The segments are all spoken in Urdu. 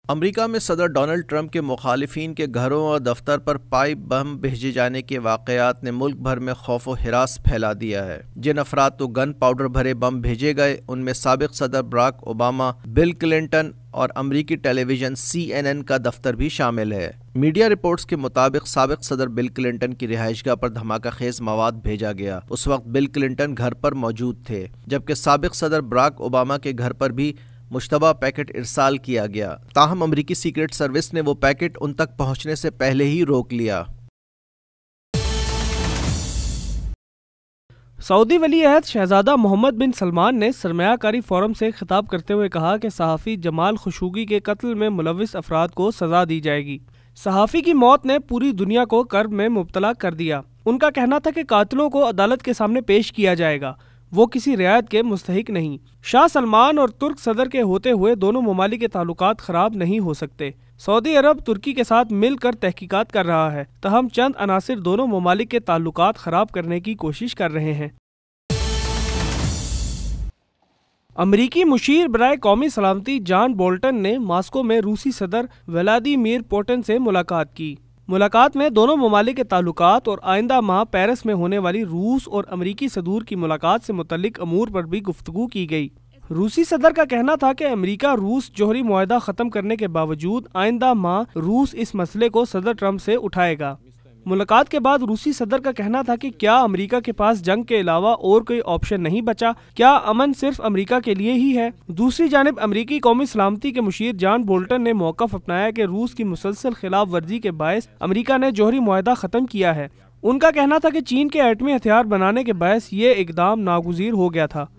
امریکہ میں صدر ڈونلڈ ٹرمپ کے مخالفین کے گھروں اور دفتر پر پائپ بم بھیجے جانے کے واقعات نے ملک بھر میں خوف و ہراس پھیلا دیا ہے۔ جن افراد کو گن پاؤڈر بھرے بم بھیجے گئے ان میں سابق صدر براک اوباما، بل کلنٹن اور امریکی ٹیلی ویژن CNN کا دفتر بھی شامل ہے۔ میڈیا رپورٹس کے مطابق سابق صدر بل کلنٹن کی رہائش گاہ پر دھماکہ خیز مواد بھیجا گیا۔ اس وقت بل کلنٹن گھر پر موجود تھے، جبکہ سابق صدر براک اوباما کے گھر پر بھی مشتبہ پیکٹ ارسال کیا گیا۔ تاہم امریکی سیکرٹ سروس نے وہ پیکٹ ان تک پہنچنے سے پہلے ہی روک لیا۔ سعودی ولی عہد شہزادہ محمد بن سلمان نے سرمایہ کاری فورم سے خطاب کرتے ہوئے کہا کہ صحافی جمال خشوگی کے قتل میں ملوث افراد کو سزا دی جائے گی۔ صحافی کی موت نے پوری دنیا کو کرب میں مبتلا کر دیا۔ ان کا کہنا تھا کہ قاتلوں کو عدالت کے سامنے پیش کیا جائے گا، وہ کسی رعایت کے مستحق نہیں۔ شاہ سلمان اور ترک صدر کے ہوتے ہوئے دونوں ممالک کے تعلقات خراب نہیں ہو سکتے۔ سعودی عرب ترکی کے ساتھ مل کر تحقیقات کر رہا ہے، تاہم چند عناصر دونوں ممالک کے تعلقات خراب کرنے کی کوشش کر رہے ہیں۔ امریکی مشیر برائے قومی سلامتی جان بولٹن نے ماسکو میں روسی صدر ولادیمیر پوٹن سے ملاقات کی۔ ملاقات میں دونوں ممالک کے تعلقات اور آئندہ ماہ پیرس میں ہونے والی روس اور امریکی صدور کی ملاقات سے متعلق امور پر بھی گفتگو کی گئی۔ روسی صدر کا کہنا تھا کہ امریکہ روس جوہری معاہدہ ختم کرنے کے باوجود آئندہ ماہ روس اس مسئلے کو صدر ٹرمپ سے اٹھائے گا۔ ملاقات کے بعد روسی صدر کا کہنا تھا کہ کیا امریکہ کے پاس جنگ کے علاوہ اور کوئی آپشن نہیں بچا؟ کیا امن صرف امریکہ کے لیے ہی ہے؟ دوسری جانب امریکی قومی سلامتی کے مشیر جان بولٹن نے موقف اپنایا کہ روس کی مسلسل خلاف ورزی کے باعث امریکہ نے جوہری معاہدہ ختم کیا ہے۔ ان کا کہنا تھا کہ چین کے ایٹمی ہتھیار بنانے کے باعث یہ اقدام ناگزیر ہو گیا تھا۔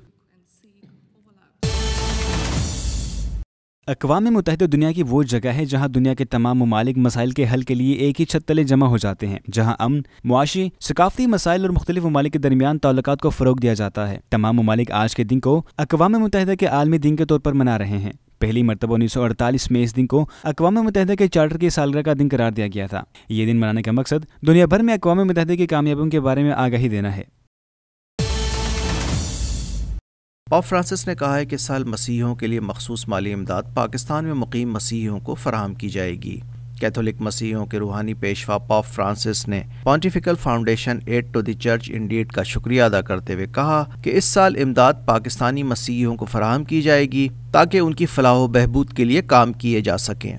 اقوام متحدہ دنیا کی وہ جگہ ہے جہاں دنیا کے تمام ممالک مسائل کے حل کے لیے ایک ہی چھت تلے جمع ہو جاتے ہیں، جہاں امن، معاشی، ثقافتی مسائل اور مختلف ممالک کے درمیان تعلقات کو فروغ دیا جاتا ہے۔ تمام ممالک آج کے دن کو اقوام متحدہ کے عالمی دن کے طور پر منا رہے ہیں۔ پہلی مرتبہ 1948 میں اس دن کو اقوام متحدہ کے چارٹر کی سالگرہ کا دن قرار دیا گیا تھا۔ یہ دن منانے کا مقصد دنیا بھر میں اقوام متحدہ کی کامیابیوں کے بارے میں آگاہی دینا ہے۔ پاپ فرانسس نے کہا ہے کہ اس سال مسیحیوں کے لیے مخصوص مالی امداد پاکستان میں مقیم مسیحیوں کو فراہم کی جائے گی۔ کیتھولک مسیحیوں کے روحانی پیشوا پاپ فرانسس نے Pontifical Foundation Aid to the Church in need کا شکریہ ادا کرتے ہوئے کہا کہ اس سال امداد پاکستانی مسیحیوں کو فراہم کی جائے گی تاکہ ان کی فلاح و بہبود کے لیے کام کیے جا سکیں۔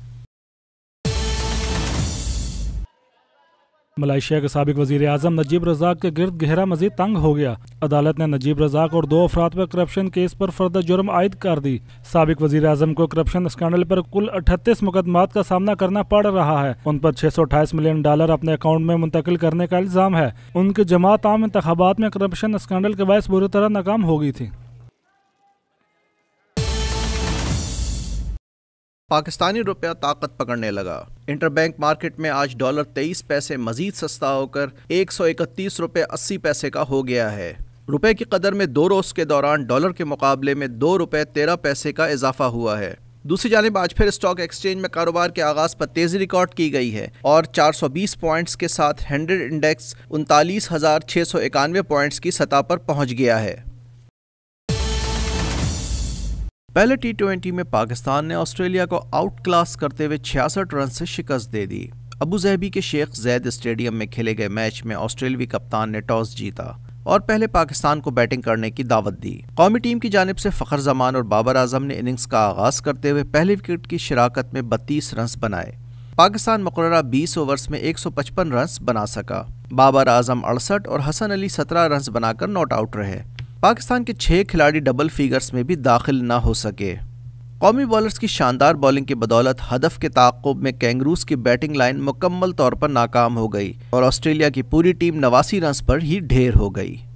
ملائیشیا کے سابق وزیر اعظم نجیب رزاق کے گرد گھیرا مزید تنگ ہو گیا۔ عدالت نے نجیب رزاق اور 2 افراد پر کرپشن کیس پر فرد جرم عائد کر دی۔ سابق وزیر اعظم کو کرپشن اسکینڈل پر کل 38 مقدمات کا سامنا کرنا پڑ رہا ہے۔ ان پر $628 ملین اپنے اکاؤنٹ میں منتقل کرنے کا الزام ہے۔ ان کی جماعت عام انتخابات میں کرپشن اسکینڈل کے باعث بری طرح ناکام ہو گئی تھی۔ پاکستانی روپیہ طاقت پکڑنے لگا۔ انٹر بینک مارکیٹ میں آج $23 مزید سستا ہو کر $131.80 کا ہو گیا ہے۔ روپے کی قدر میں 2 روز کے دوران ڈالر کے مقابلے میں $2.13 کا اضافہ ہوا ہے۔ دوسری جانب آج پھر اسٹاک ایکسچینج میں کاروبار کے آغاز پر تیزی ریکارڈ کی گئی ہے اور 420 پوائنٹس کے ساتھ 100 انڈیکس 39,691 پوائنٹس کی سطح پر پہنچ گیا ہے۔ پہلے T20 میں پاکستان نے آسٹریلیا کو آؤٹ کلاس کرتے ہوئے 66 رن سے شکست دے دی۔ ابو ظہبی کے شیخ زید اسٹیڈیم میں کھیلے گئے میچ میں آسٹریلوی کپتان نے ٹاس جیتا اور پہلے پاکستان کو بیٹنگ کرنے کی دعوت دی۔ قومی ٹیم کی جانب سے فخر زمان اور بابر اعظم نے اننگز کا آغاز کرتے ہوئے پہلے وکٹ کی شراکت میں 32 رنز بنائے۔ پاکستان مقررہ 20 اوورز میں 155 رنز بنا سکا۔ بابر اعظم 68 اور حسن علی 17 رنز بنا کر ناٹ آؤٹ رہے۔ پاکستان کے 6 کھلاڑی ڈبل فیگرز میں بھی داخل نہ ہو سکے۔ قومی بالرز کی شاندار بولنگ کی بدولت ہدف کے تعاقب میں کینگروز کی بیٹنگ لائن مکمل طور پر ناکام ہو گئی اور آسٹریلیا کی پوری ٹیم 89 رنز پر ہی ڈھیر ہو گئی۔